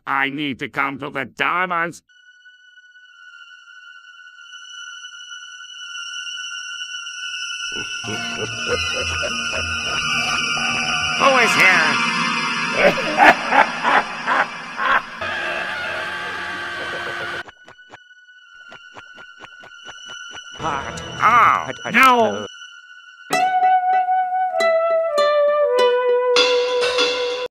I need to come to the diamonds. Who is here? Oh, no!